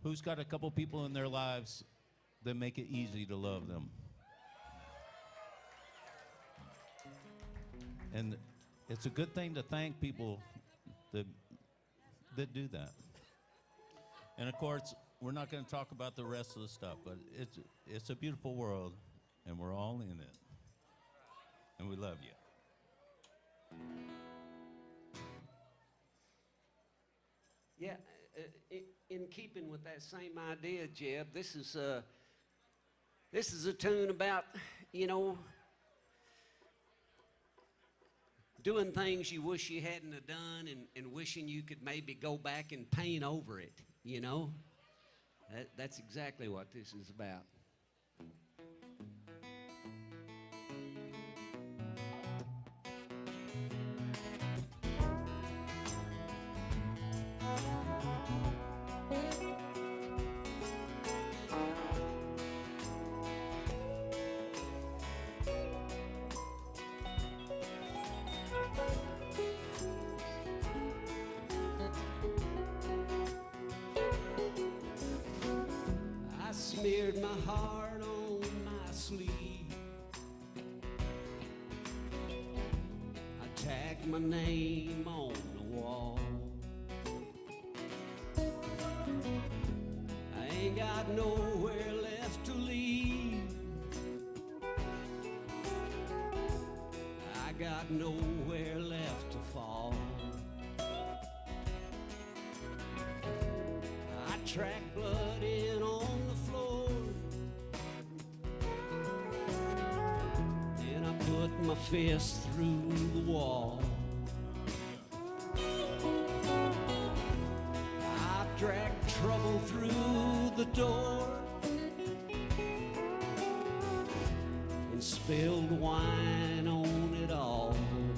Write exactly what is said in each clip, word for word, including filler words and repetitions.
Who's got a couple people in their lives that make it easy to love them? And it's a good thing to thank people that, that do that. And of course, we're not going to talk about the rest of the stuff, but it's, it's a beautiful world, and we're all in it. And we love you. Yeah, uh, in, in keeping with that same idea, Jeb, this is, uh, this is a tune about, you know, doing things you wish you hadn't have done and, and wishing you could maybe go back and paint over it, you know? That, that's exactly what this is about. Smeared my heart on my sleeve. I tagged my name on the wall. I ain't got nowhere left to leave. I got nowhere left to fall. I tracked blood in on my fist through the wall. I've dragged trouble through the door and spilled wine on it all.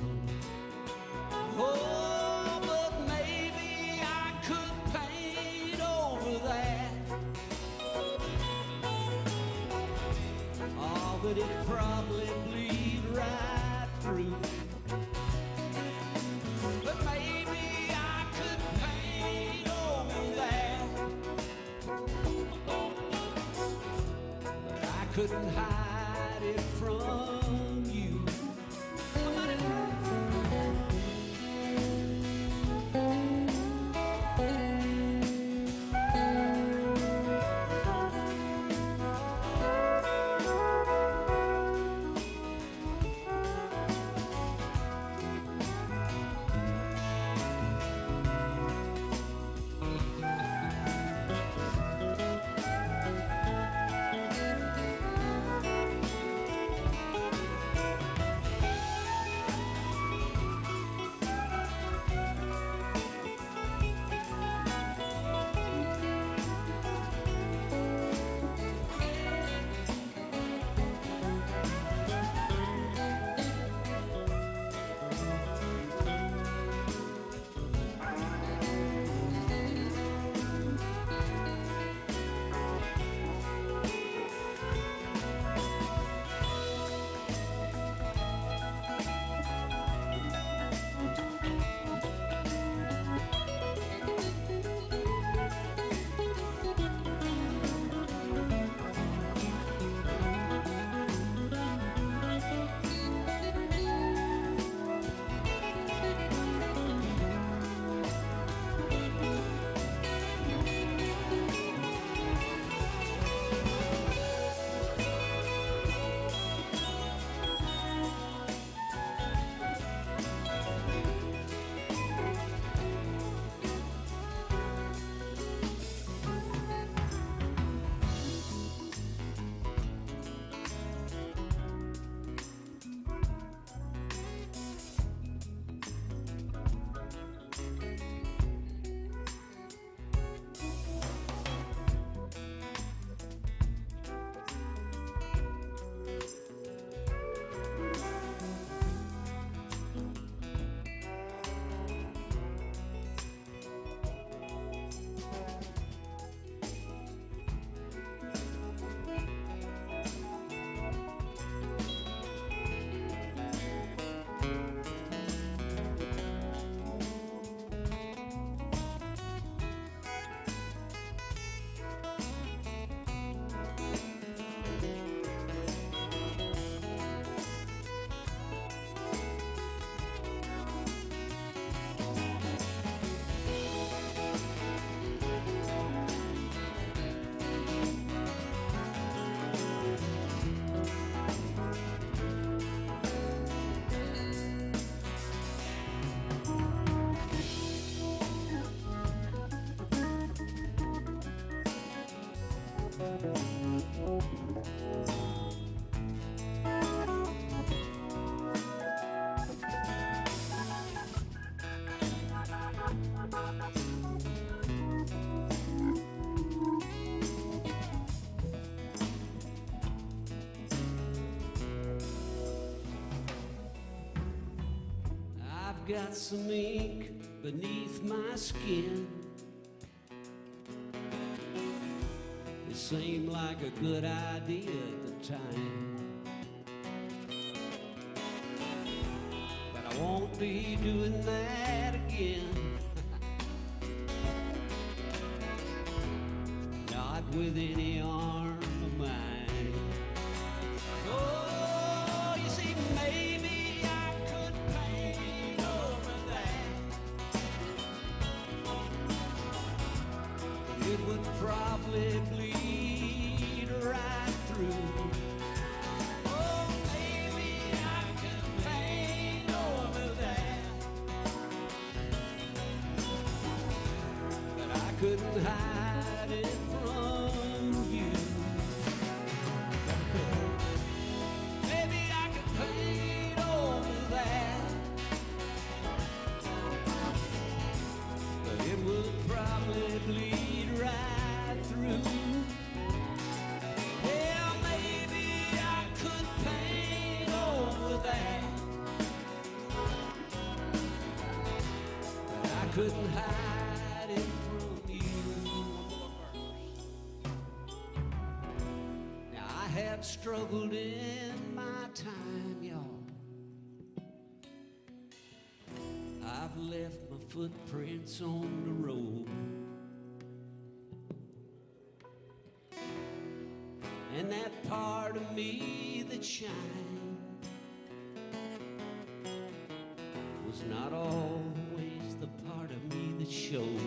Oh, but maybe I could paint over that. Oh, but it probably bleed right through. But maybe I could paint over that. But I couldn't hide it from you. I've got some ink beneath my skin. It seemed like a good idea at the time, but I won't be doing that again. Not with any arm of mine. Oh, you see, maybe I could paint over that. It would probably bleed right through. Oh, maybe I could paint over that. But I couldn't hide it from you. Maybe I could paint over that. But it would probably bleed right through. Yeah, maybe I could paint over that. But I couldn't hide it from you. Now I have struggled in my time, y'all. I've left my footprints on the road, and that part of me that shined was not always the part of me that showed.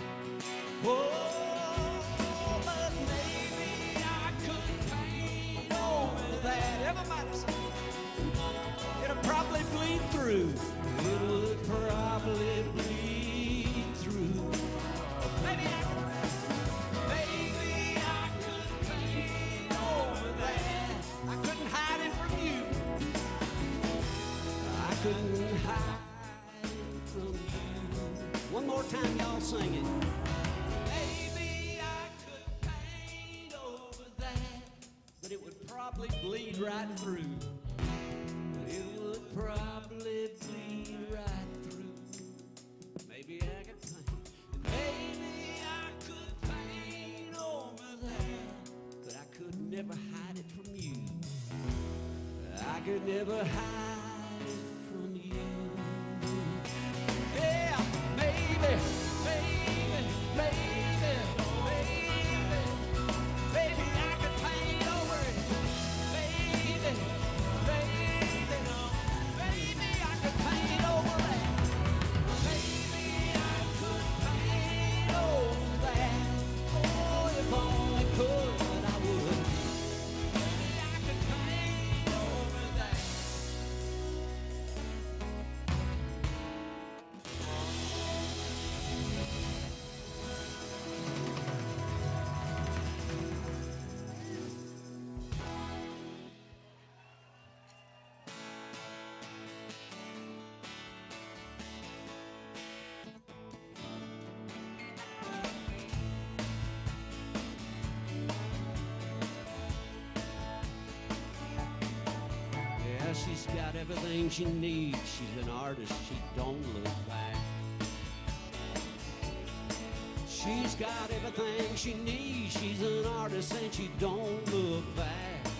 Oh, but maybe I could paint over that. Everybody say it. It'll probably bleed through. It would probably bleed through. Maybe I could, maybe I could paint over that. I couldn't hide it from you. I couldn't hide it from you. One more time, y'all sing it. Maybe I could paint over that, but it would probably bleed right through. It would probably bleed right through. Maybe I could paint, maybe I could paint over that, but I could never hide it from you. I could never hide it from you. Yeah, maybe, maybe, maybe, maybe, maybe I could paint over it. Maybe, maybe, maybe I could paint over that. Maybe I could paint over that. Oh, if only could, I would. Maybe I could paint over that. Yeah, she's got everything she needs. She's an artist, she don't look back. She's got everything she needs. She's an artist and she don't look back.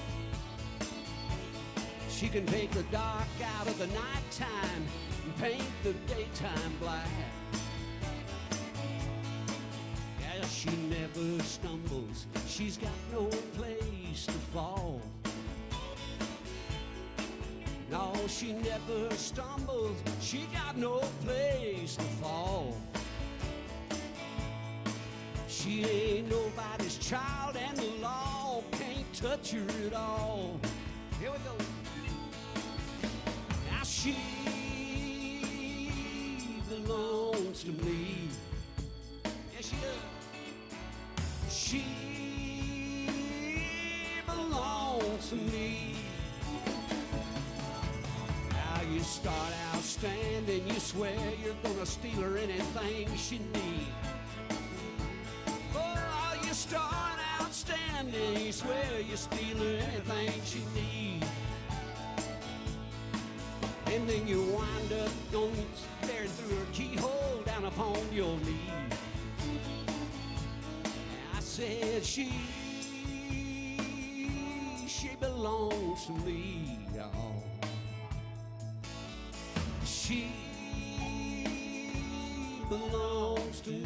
She can take the dark out of the nighttime and paint the daytime black. Yeah, she never stumbles. She's got no place to fall. No, she never stumbles. She got no place to fall. She ain't nobody's child, and the law can't touch her at all. Here we go. Now she belongs to me. Yes, she does. She to me. Now you start out standing, you swear you're gonna steal her anything she needs. Oh, you start out standing, you swear you steal her anything she needs. And then you wind up going staring through her keyhole down upon your knees. I said she, she belongs to me, y'all. She belongs to me.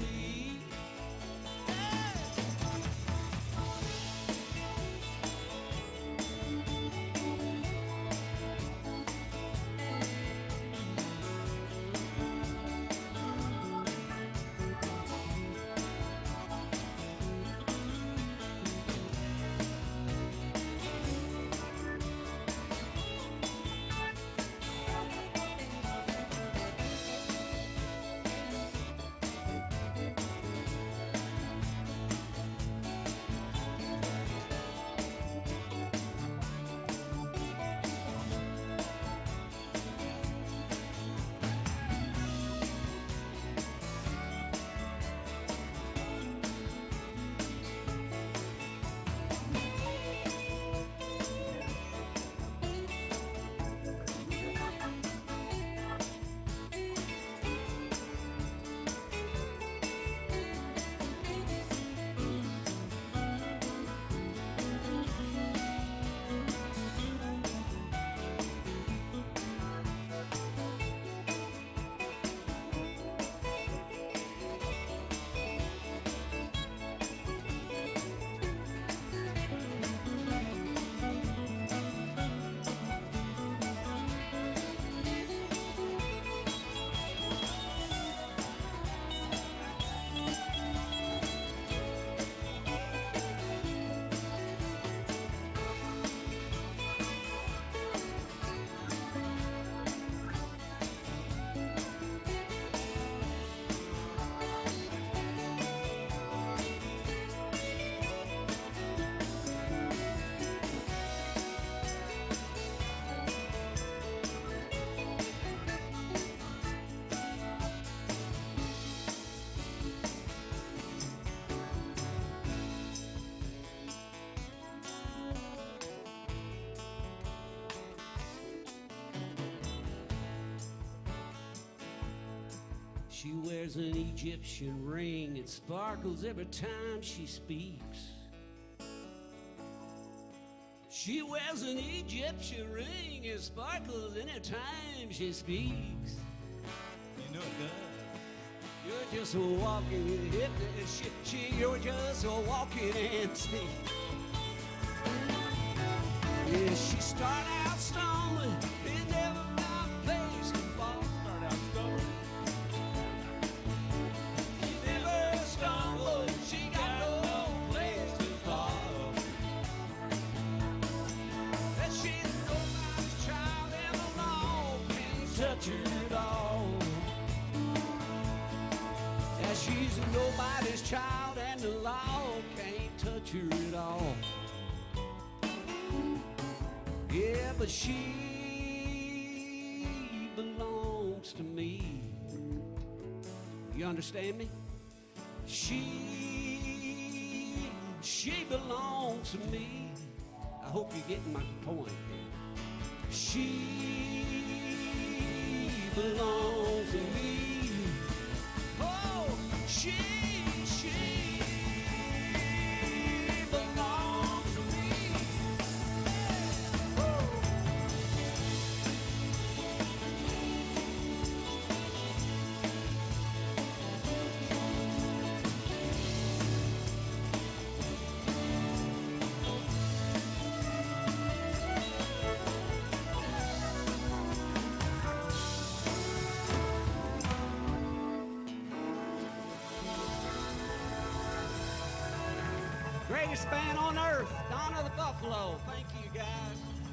She wears an Egyptian ring. It sparkles every time she speaks. She wears an Egyptian ring. It sparkles anytime she speaks. You know it does. You're just a walking hypnotist. She, she, you're just a walking antique. Yeah, she start out strong, it never got a place to fall. Start out stubborn. She never stumbled, she got no place to fall. That she's nobody's child and the law can't touch her at all. That she's nobody's child and the law can't touch her at all. Yeah, but she belongs to me. You understand me? She, she belongs to me. I hope you're getting my point here. She belongs to me. Oh, she, she belongs to me. Greatest band on earth, Donna the Buffalo. Thank you, guys.